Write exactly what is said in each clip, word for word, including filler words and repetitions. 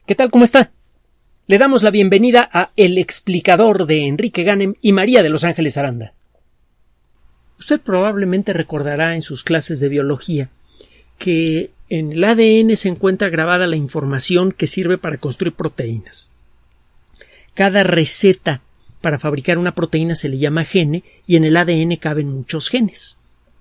¿Qué tal? ¿Cómo está? Le damos la bienvenida a El Explicador de Enrique Ganem y María de Los Ángeles Aranda. Usted probablemente recordará en sus clases de biología que en el A D N se encuentra grabada la información que sirve para construir proteínas. Cada receta para fabricar una proteína se le llama gene y en el A D N caben muchos genes.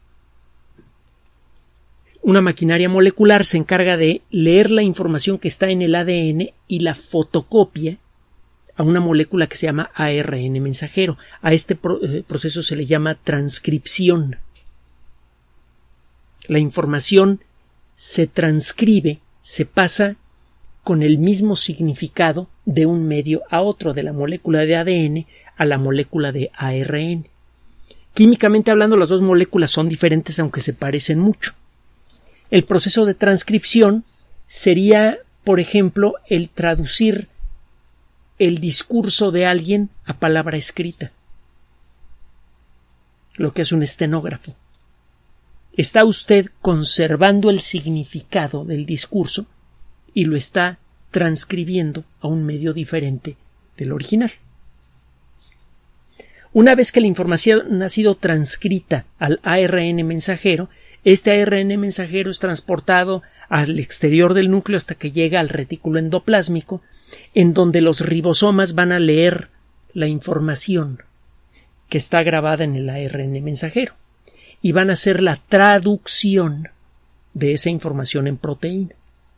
Una maquinaria molecular se encarga de leer la información que está en el A D N y la fotocopia a una molécula que se llama A R N mensajero. A este pro- eh, proceso se le llama transcripción. La información se transcribe, se pasa con el mismo significado de un medio a otro, de la molécula de A D N a la molécula de A R N. Químicamente hablando, las dos moléculas son diferentes, aunque se parecen mucho. El proceso de transcripción sería, por ejemplo, el traducir el discurso de alguien a palabra escrita, lo que es un estenógrafo. Está usted conservando el significado del discurso y lo está transcribiendo a un medio diferente del original. Una vez que la información ha sido transcrita al A R N mensajero, este A R N mensajero es transportado al exterior del núcleo hasta que llega al retículo endoplásmico, en donde los ribosomas van a leer la información que está grabada en el A R N mensajero y van a hacer la traducción de esa información en proteína.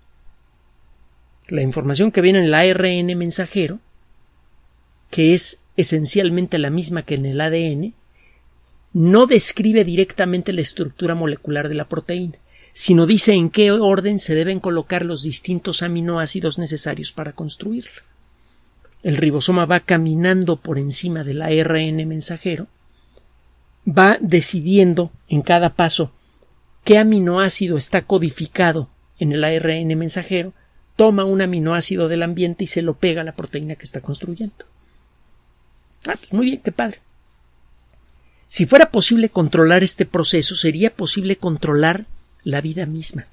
La información que viene en el A R N mensajero, que es esencialmente la misma que en el A D N, no describe directamente la estructura molecular de la proteína, sino dice en qué orden se deben colocar los distintos aminoácidos necesarios para construirla. El ribosoma va caminando por encima del A R N mensajero, va decidiendo en cada paso qué aminoácido está codificado en el A R N mensajero, toma un aminoácido del ambiente y se lo pega a la proteína que está construyendo. Ah, pues muy bien, qué padre. Si fuera posible controlar este proceso, sería posible controlar la vida misma.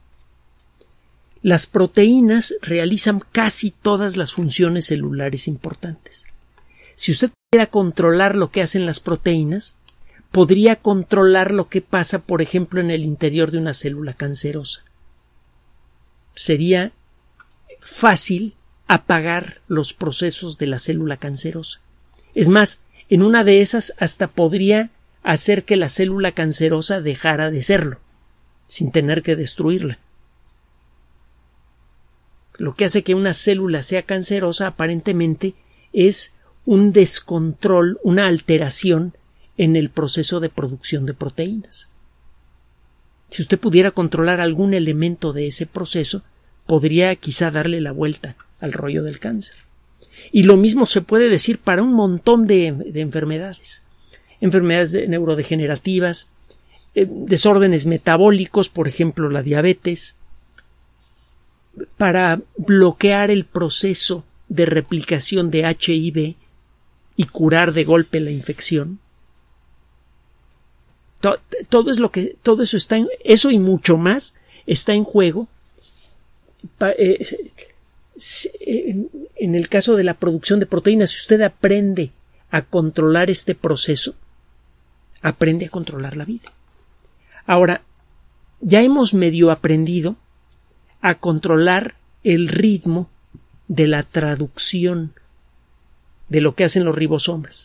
Las proteínas realizan casi todas las funciones celulares importantes. Si usted pudiera controlar lo que hacen las proteínas, podría controlar lo que pasa, por ejemplo, en el interior de una célula cancerosa. Sería fácil apagar los procesos de la célula cancerosa. Es más, en una de esas hasta podría hacer que la célula cancerosa dejara de serlo, sin tener que destruirla. Lo que hace que una célula sea cancerosa aparentemente es un descontrol, una alteración en el proceso de producción de proteínas. Si usted pudiera controlar algún elemento de ese proceso, podría quizá darle la vuelta al rollo del cáncer. Y lo mismo se puede decir para un montón de, de enfermedades. Enfermedades de, neurodegenerativas, eh, desórdenes metabólicos, por ejemplo la diabetes, para bloquear el proceso de replicación de H I V y curar de golpe la infección. Todo, todo es lo que, todo eso está en, eso y mucho más está en juego. Pa, eh, En, en el caso de la producción de proteínas, si usted aprende a controlar este proceso, aprende a controlar la vida. Ahora, ya hemos medio aprendido a controlar el ritmo de la traducción de lo que hacen los ribosomas.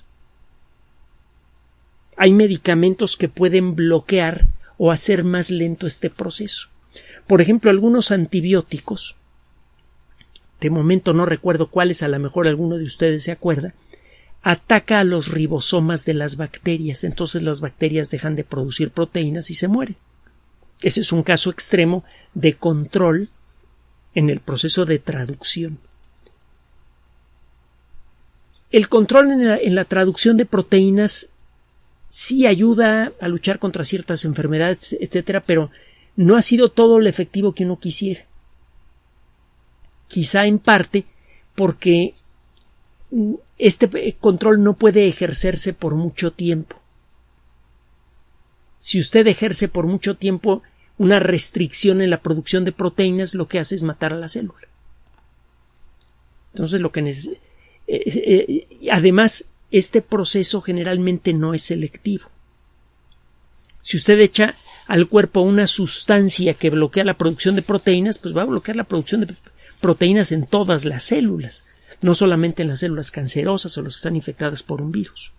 Hay medicamentos que pueden bloquear o hacer más lento este proceso. Por ejemplo, algunos antibióticos, de momento no recuerdo cuáles, a lo mejor alguno de ustedes se acuerda, ataca a los ribosomas de las bacterias, entonces las bacterias dejan de producir proteínas y se mueren. Ese es un caso extremo de control en el proceso de traducción. El control en la, en la traducción de proteínas sí ayuda a luchar contra ciertas enfermedades, etcétera, pero no ha sido todo lo efectivo que uno quisiera. Quizá en parte porque este control no puede ejercerse por mucho tiempo. Si usted ejerce por mucho tiempo una restricción en la producción de proteínas, lo que hace es matar a la célula. Entonces, lo que neces- eh, eh, además, este proceso generalmente no es selectivo. Si usted echa al cuerpo una sustancia que bloquea la producción de proteínas, pues va a bloquear la producción de proteínas en todas las células, no solamente en las células cancerosas o las que están infectadas por un virus.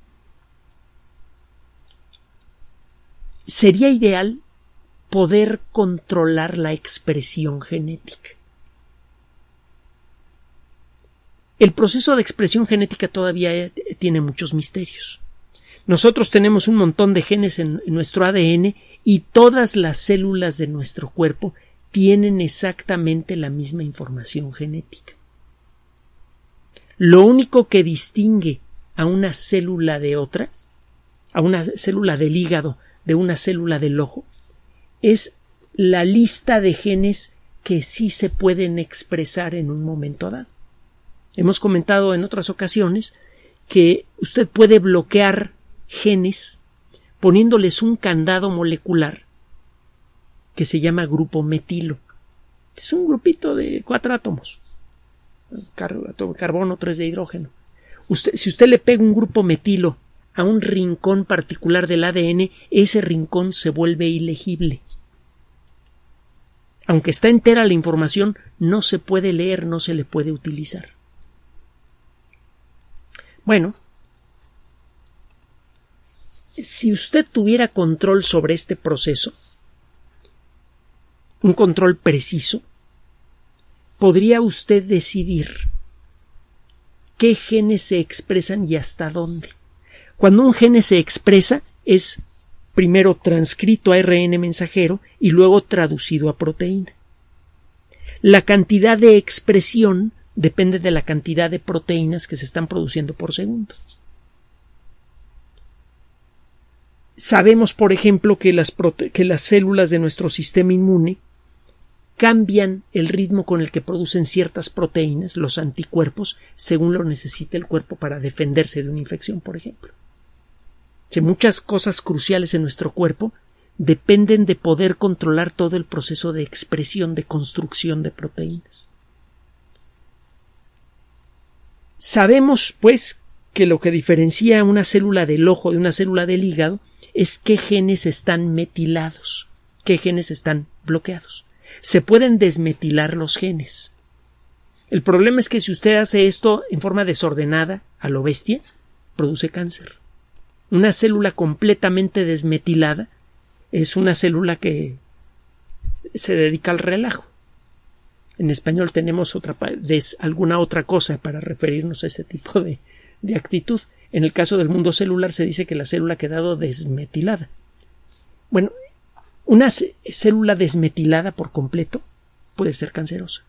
Sería ideal poder controlar la expresión genética. El proceso de expresión genética todavía tiene muchos misterios. Nosotros tenemos un montón de genes en nuestro A D N y todas las células de nuestro cuerpo tienen exactamente la misma información genética. Lo único que distingue a una célula de otra, a una célula del hígado de una célula del ojo, es la lista de genes que sí se pueden expresar en un momento dado. Hemos comentado en otras ocasiones que usted puede bloquear genes poniéndoles un candado molecular que se llama grupo metilo. Es un grupito de cuatro átomos, Car- carbono, tres de hidrógeno. Usted, si usted le pega un grupo metilo a un rincón particular del A D N, ese rincón se vuelve ilegible. Aunque está entera la información, no se puede leer, no se le puede utilizar. Bueno, si usted tuviera control sobre este proceso, un control preciso, podría usted decidir qué genes se expresan y hasta dónde. Cuando un gene se expresa, es primero transcrito a R N A mensajero y luego traducido a proteína. La cantidad de expresión depende de la cantidad de proteínas que se están produciendo por segundo. Sabemos, por ejemplo, que las, prote- que las células de nuestro sistema inmune cambian el ritmo con el que producen ciertas proteínas, los anticuerpos, según lo necesite el cuerpo para defenderse de una infección, por ejemplo. Que muchas cosas cruciales en nuestro cuerpo dependen de poder controlar todo el proceso de expresión, de construcción de proteínas. Sabemos, pues, que lo que diferencia una célula del ojo de una célula del hígado es qué genes están metilados, qué genes están bloqueados. Se pueden desmetilar los genes. El problema es que si usted hace esto en forma desordenada, a lo bestia, produce cáncer. Una célula completamente desmetilada es una célula que se dedica al relajo. En español tenemos otra, des, alguna otra cosa para referirnos a ese tipo de, de actitud. En el caso del mundo celular se dice que la célula ha quedado desmetilada. Bueno, una célula desmetilada por completo puede ser cancerosa.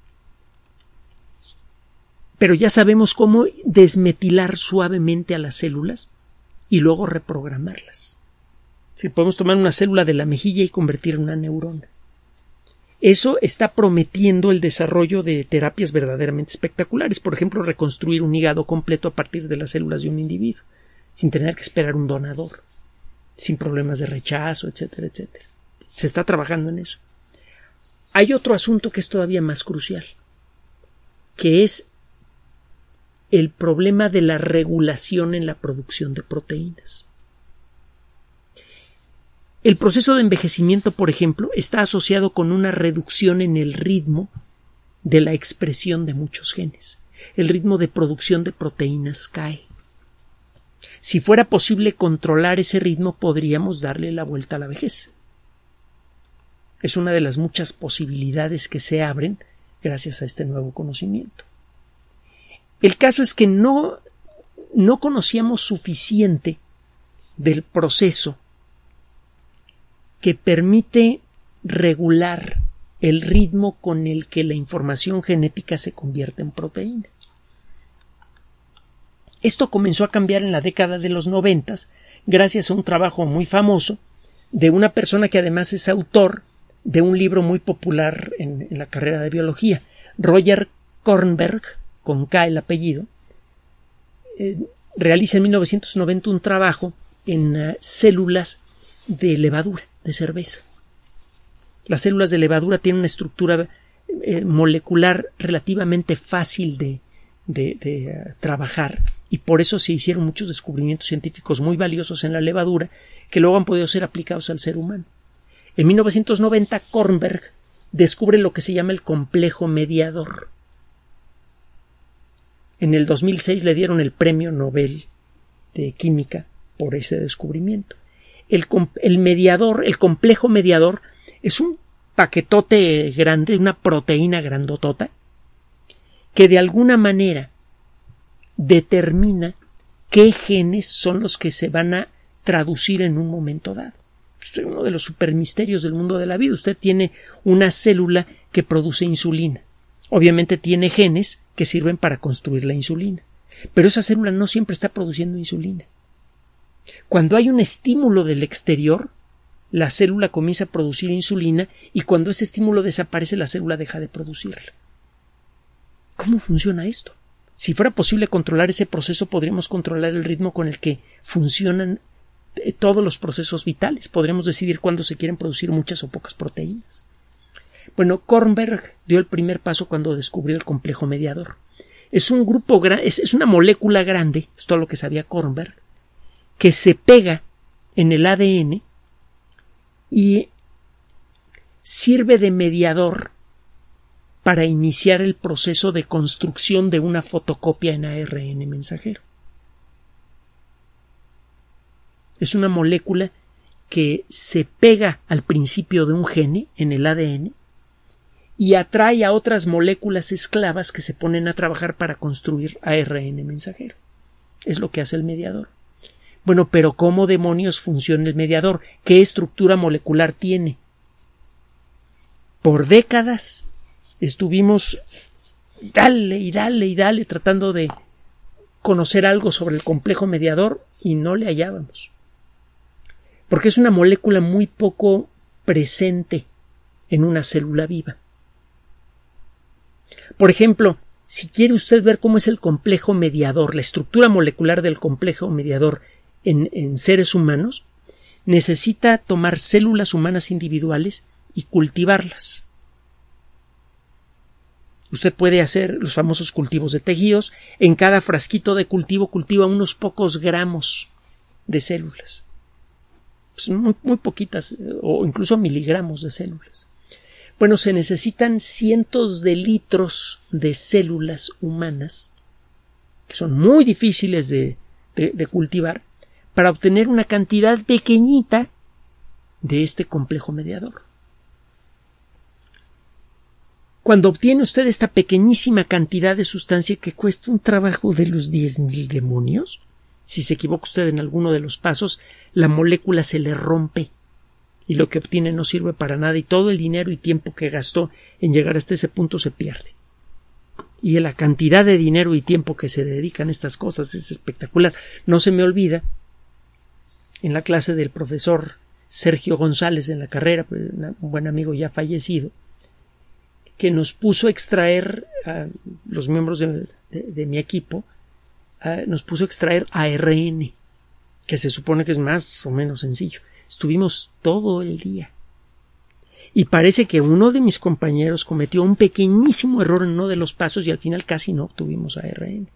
Pero ya sabemos cómo desmetilar suavemente a las células y luego reprogramarlas. Si podemos tomar una célula de la mejilla y convertirla en una neurona. Eso está prometiendo el desarrollo de terapias verdaderamente espectaculares. Por ejemplo, reconstruir un hígado completo a partir de las células de un individuo, sin tener que esperar un donador, sin problemas de rechazo, etcétera, etcétera. Se está trabajando en eso. Hay otro asunto que es todavía más crucial, que es el problema de la regulación en la producción de proteínas. El proceso de envejecimiento, por ejemplo, está asociado con una reducción en el ritmo de la expresión de muchos genes. El ritmo de producción de proteínas cae. Si fuera posible controlar ese ritmo, podríamos darle la vuelta a la vejez. Es una de las muchas posibilidades que se abren gracias a este nuevo conocimiento. El caso es que no, no conocíamos suficiente del proceso que permite regular el ritmo con el que la información genética se convierte en proteína. Esto comenzó a cambiar en la década de los noventas gracias a un trabajo muy famoso de una persona que además es autor de un libro muy popular en, en la carrera de biología, Roger Kornberg, con K el apellido, eh, realiza en mil novecientos noventa un trabajo en uh, células de levadura, de cerveza. Las células de levadura tienen una estructura eh, molecular relativamente fácil de, de, de uh, trabajar, y por eso se hicieron muchos descubrimientos científicos muy valiosos en la levadura que luego han podido ser aplicados al ser humano. En mil novecientos noventa, Kornberg descubre lo que se llama el complejo mediador. En el dos mil seis le dieron el premio Nobel de Química por ese descubrimiento. El, el mediador, el complejo mediador, es un paquetote grande, una proteína grandotota, que de alguna manera determina qué genes son los que se van a traducir en un momento dado. Es uno de los supermisterios del mundo de la vida. Usted tiene una célula que produce insulina. Obviamente tiene genes que sirven para construir la insulina. Pero esa célula no siempre está produciendo insulina. Cuando hay un estímulo del exterior, la célula comienza a producir insulina, y cuando ese estímulo desaparece, la célula deja de producirla. ¿Cómo funciona esto? Si fuera posible controlar ese proceso, podríamos controlar el ritmo con el que funcionan todos los procesos vitales. Podríamos decidir cuándo se quieren producir muchas o pocas proteínas. Bueno, Kornberg dio el primer paso cuando descubrió el complejo mediador. Es un grupo, es, es una molécula grande, es todo lo que sabía Kornberg, que se pega en el A D N y sirve de mediador para iniciar el proceso de construcción de una fotocopia en A R N mensajero. Es una molécula que se pega al principio de un gene en el A D N y atrae a otras moléculas esclavas que se ponen a trabajar para construir A R N mensajero. Es lo que hace el mediador. Bueno, pero ¿cómo demonios funciona el mediador? ¿Qué estructura molecular tiene? Por décadas estuvimos dale y dale y dale tratando de conocer algo sobre el complejo mediador y no le hallábamos. Porque es una molécula muy poco presente en una célula viva. Por ejemplo, si quiere usted ver cómo es el complejo mediador, la estructura molecular del complejo mediador en, en seres humanos, necesita tomar células humanas individuales y cultivarlas. Usted puede hacer los famosos cultivos de tejidos. En cada frasquito de cultivo cultiva unos pocos gramos de células. Pues muy, muy poquitas, o incluso miligramos de células. Bueno, se necesitan cientos de litros de células humanas, que son muy difíciles de, de, de cultivar, para obtener una cantidad pequeñita de este complejo mediador. Cuando obtiene usted esta pequeñísima cantidad de sustancia que cuesta un trabajo de los diez mil demonios, si se equivoca usted en alguno de los pasos, la molécula se le rompe y lo que obtiene no sirve para nada y todo el dinero y tiempo que gastó en llegar hasta ese punto se pierde. Y la cantidad de dinero y tiempo que se dedican a estas cosas es espectacular. No se me olvida, en la clase del profesor Sergio González en la carrera, un buen amigo ya fallecido, que nos puso a extraer a los miembros de, de, de mi equipo, a, nos puso a extraer A R N, que se supone que es más o menos sencillo. Estuvimos todo el día. Y parece que uno de mis compañeros cometió un pequeñísimo error en uno de los pasos y al final casi no obtuvimos A R N.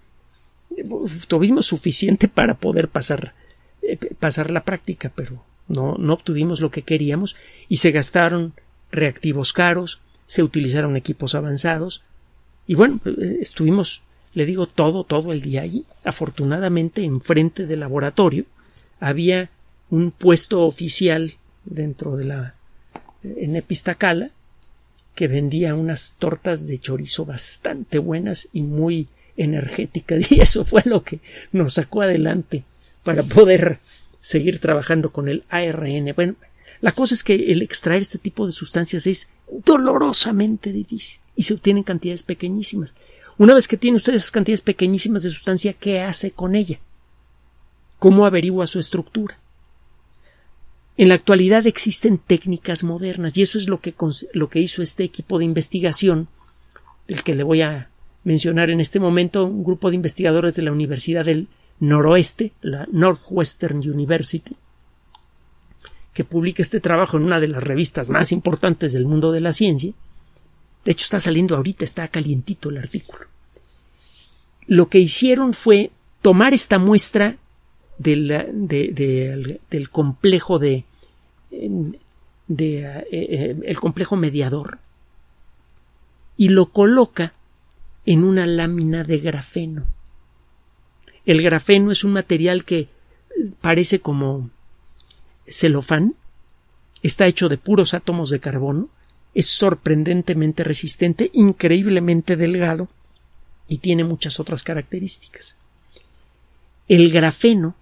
Tuvimos suficiente para poder pasar, eh, pasar la práctica, pero no, no obtuvimos lo que queríamos y se gastaron reactivos caros, se utilizaron equipos avanzados y bueno, estuvimos, le digo, todo, todo el día allí. Afortunadamente, enfrente del laboratorio había un puesto oficial dentro de la en Epistacala que vendía unas tortas de chorizo bastante buenas y muy energéticas y eso fue lo que nos sacó adelante para poder seguir trabajando con el A R N. Bueno, la cosa es que el extraer este tipo de sustancias es dolorosamente difícil y se obtienen cantidades pequeñísimas. Una vez que tiene usted esas cantidades pequeñísimas de sustancia, ¿qué hace con ella? ¿Cómo averigua su estructura? En la actualidad existen técnicas modernas y eso es lo que, lo que hizo este equipo de investigación, del que le voy a mencionar en este momento, un grupo de investigadores de la Universidad del Noroeste, la Northwestern University, que publica este trabajo en una de las revistas más importantes del mundo de la ciencia. De hecho, está saliendo ahorita, está calientito el artículo. lo que hicieron fue tomar esta muestra del, de, de, del complejo de, de, de eh, el complejo mediador y lo coloca en una lámina de grafeno. El grafeno es un material que parece como celofán, está hecho de puros átomos de carbono, es sorprendentemente resistente, increíblemente delgado y tiene muchas otras características. El grafeno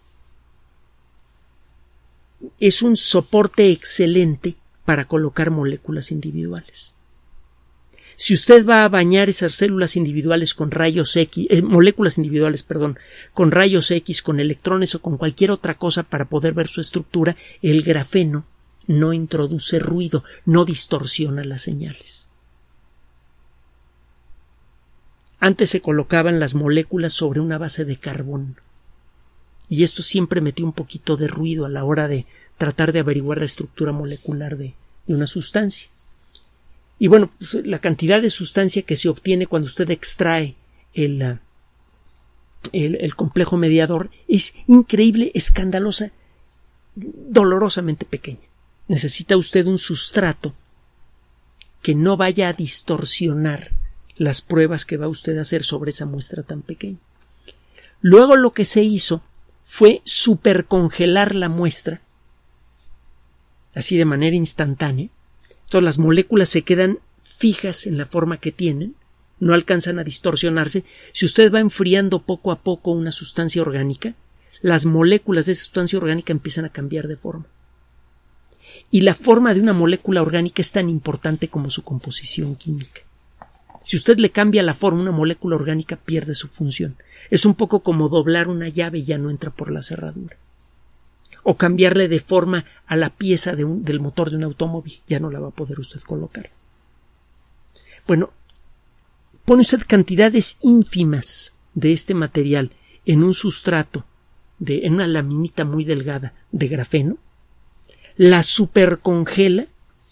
es un soporte excelente para colocar moléculas individuales. Si usted va a bañar esas células individuales con rayos X, eh, moléculas individuales, perdón, con rayos X, con electrones o con cualquier otra cosa para poder ver su estructura, el grafeno no introduce ruido, no distorsiona las señales. Antes se colocaban las moléculas sobre una base de carbón y esto siempre metió un poquito de ruido a la hora de tratar de averiguar la estructura molecular de, de una sustancia. Y bueno, pues, la cantidad de sustancia que se obtiene cuando usted extrae el, el, el complejo mediador es increíble, escandalosa, dolorosamente pequeña. Necesita usted un sustrato que no vaya a distorsionar las pruebas que va usted a hacer sobre esa muestra tan pequeña. Luego lo que se hizo fue supercongelar la muestra, así de manera instantánea. Entonces las moléculas se quedan fijas en la forma que tienen, no alcanzan a distorsionarse. Si usted va enfriando poco a poco una sustancia orgánica, las moléculas de esa sustancia orgánica empiezan a cambiar de forma. Y la forma de una molécula orgánica es tan importante como su composición química. Si usted le cambia la forma, una molécula orgánica pierde su función. Es un poco como doblar una llave y ya no entra por la cerradura. O cambiarle de forma a la pieza de un, del motor de un automóvil, ya no la va a poder usted colocar. Bueno, pone usted cantidades ínfimas de este material en un sustrato, de, en una laminita muy delgada de grafeno, la supercongela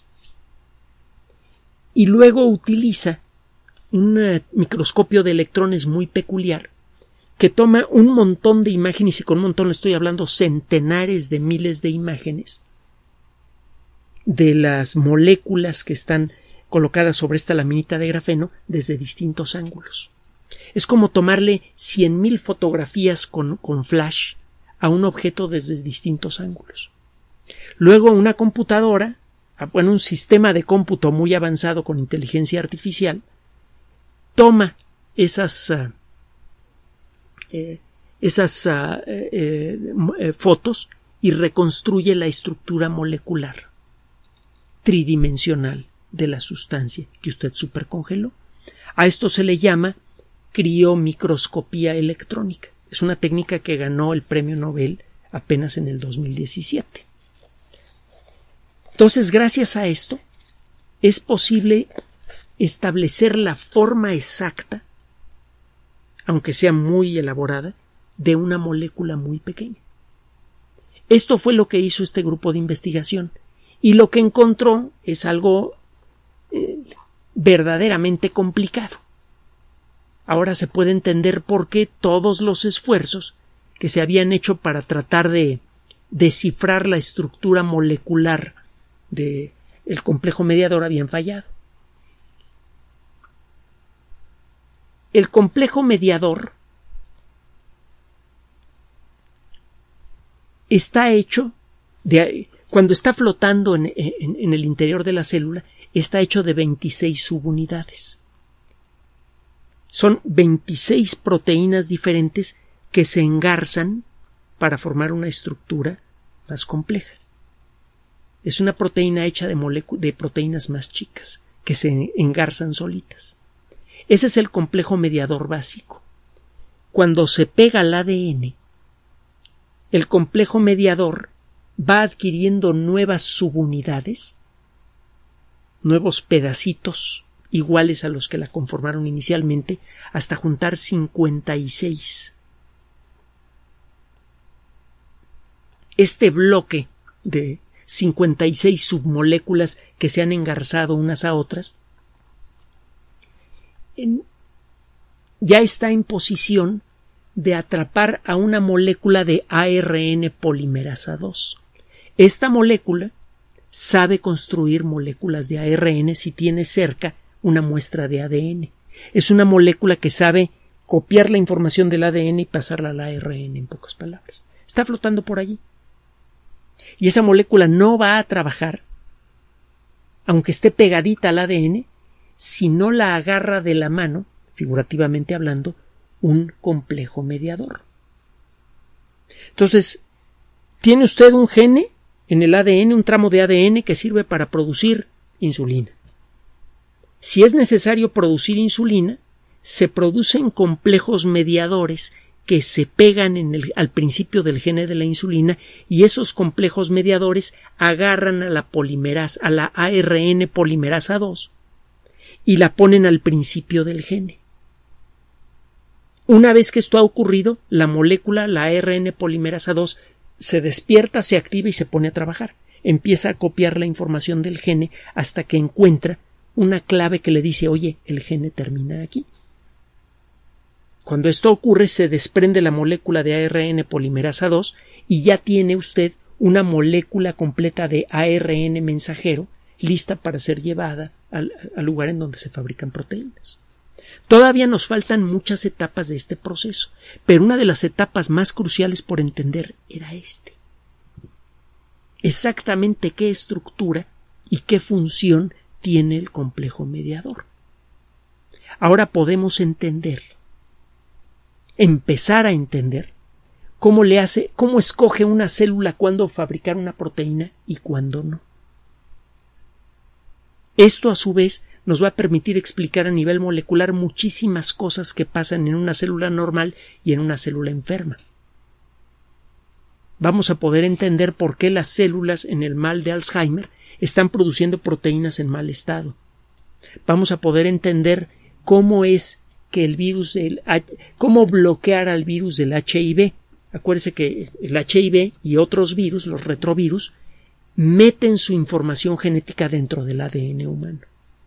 y luego utiliza un microscopio de electrones muy peculiar que toma un montón de imágenes, y con un montón le estoy hablando centenares de miles de imágenes de las moléculas que están colocadas sobre esta laminita de grafeno desde distintos ángulos. Es como tomarle cien mil fotografías con, con flash a un objeto desde distintos ángulos. Luego una computadora, bueno, un sistema de cómputo muy avanzado con inteligencia artificial, toma esas uh, eh, esas uh, eh, eh, fotos y reconstruye la estructura molecular tridimensional de la sustancia que usted supercongeló. A esto se le llama criomicroscopía electrónica. Es una técnica que ganó el premio Nobel apenas en el dos mil diecisiete. Entonces, gracias a esto, es posible establecer la forma exacta, aunque sea muy elaborada, de una molécula muy pequeña. Esto fue lo que hizo este grupo de investigación, y lo que encontró es algo eh, verdaderamente complicado. Ahora se puede entender por qué todos los esfuerzos que se habían hecho para tratar de descifrar la estructura molecular del complejo mediador habían fallado. El complejo mediador está hecho de, cuando está flotando en, en, en el interior de la célula, está hecho de veintiséis subunidades. Son veintiséis proteínas diferentes que se engarzan para formar una estructura más compleja. Es una proteína hecha de, de proteínas más chicas que se engarzan solitas. Ese es el complejo mediador básico. Cuando se pega al A D N, el complejo mediador va adquiriendo nuevas subunidades, nuevos pedacitos iguales a los que la conformaron inicialmente, hasta juntar cincuenta y seis. Este bloque de cincuenta y seis submoléculas que se han engarzado unas a otras en, ya está en posición de atrapar a una molécula de A R N polimerasa dos. Esta molécula sabe construir moléculas de A R N si tiene cerca una muestra de A D N. Es una molécula que sabe copiar la información del A D N y pasarla al A R N, en pocas palabras. Está flotando por allí. Y esa molécula no va a trabajar, aunque esté pegadita al A D N, si no la agarra de la mano, figurativamente hablando, un complejo mediador. Entonces, tiene usted un gene en el A D N, un tramo de A D N que sirve para producir insulina. Si es necesario producir insulina, se producen complejos mediadores que se pegan en el, al principio del gene de la insulina, y esos complejos mediadores agarran a la polimerasa, a la A R N polimerasa dos y la ponen al principio del gene. Una vez que esto ha ocurrido, la molécula, la A R N polimerasa dos, se despierta, se activa y se pone a trabajar. Empieza a copiar la información del gene hasta que encuentra una clave que le dice, oye, el gene termina aquí. Cuando esto ocurre, se desprende la molécula de A R N polimerasa dos y ya tiene usted una molécula completa de A R N mensajero lista para ser llevada al, al lugar en donde se fabrican proteínas. Todavía nos faltan muchas etapas de este proceso, pero una de las etapas más cruciales por entender era este. Exactamente qué estructura y qué función tiene el complejo mediador. Ahora podemos entender, empezar a entender cómo le hace, cómo escoge una célula cuándo fabricar una proteína y cuándo no. Esto, a su vez, nos va a permitir explicar a nivel molecular muchísimas cosas que pasan en una célula normal y en una célula enferma. Vamos a poder entender por qué las células en el mal de Alzheimer están produciendo proteínas en mal estado. Vamos a poder entender cómo es que el virus del cómo bloquear al virus del H I V. Acuérdese que el H I V y otros virus, los retrovirus, meten su información genética dentro del A D N humano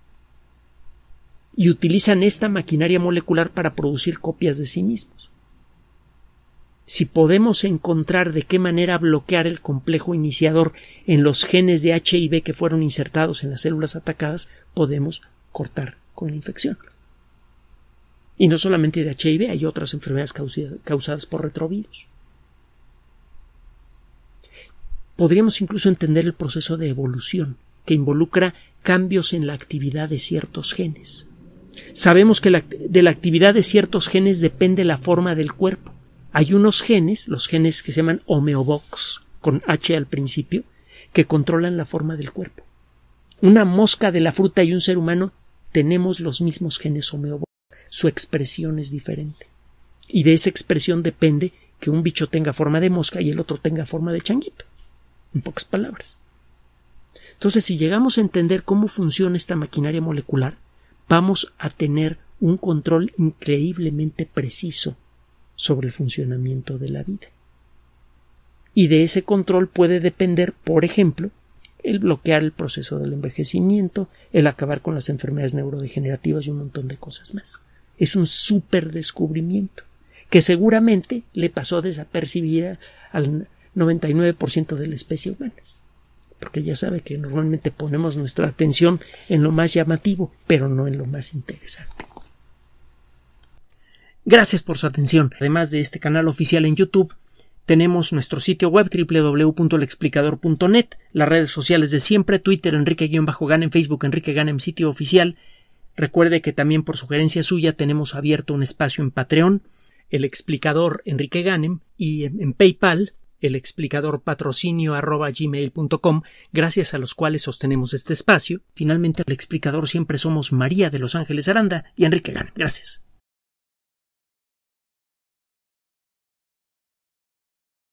y utilizan esta maquinaria molecular para producir copias de sí mismos. Si podemos encontrar de qué manera bloquear el complejo iniciador en los genes de H I V que fueron insertados en las células atacadas, podemos cortar con la infección. Y no solamente de H I V, hay otras enfermedades causadas por retrovirus. Podríamos incluso entender el proceso de evolución, que involucra cambios en la actividad de ciertos genes. Sabemos que la, de la actividad de ciertos genes depende la forma del cuerpo. Hay unos genes, los genes que se llaman homeobox, con H al principio, que controlan la forma del cuerpo. Una mosca de la fruta y un ser humano tenemos los mismos genes homeobox. Su expresión es diferente. Y de esa expresión depende que un bicho tenga forma de mosca y el otro tenga forma de changuito. En pocas palabras. Entonces, si llegamos a entender cómo funciona esta maquinaria molecular, vamos a tener un control increíblemente preciso sobre el funcionamiento de la vida. Y de ese control puede depender, por ejemplo, el bloquear el proceso del envejecimiento, el acabar con las enfermedades neurodegenerativas y un montón de cosas más. Es un súper descubrimiento que seguramente le pasó desapercibida al noventa y nueve por ciento de la especie humana, porque ya sabe que normalmente ponemos nuestra atención en lo más llamativo, pero no en lo más interesante. Gracias por su atención. Además de este canal oficial en YouTube, tenemos nuestro sitio web doble u doble u doble u punto el explicador punto net, las redes sociales de siempre, Twitter Enrique-Ganem, Facebook Enrique Ganem, sitio oficial. Recuerde que también por sugerencia suya tenemos abierto un espacio en Patreon, el explicador Enrique Ganem, y en, en PayPal, el explicador patrocinio arroba gmail punto com, gracias a los cuales sostenemos este espacio. Finalmente, el explicador siempre somos María de Los Ángeles Aranda y Enrique Ganem. Gracias.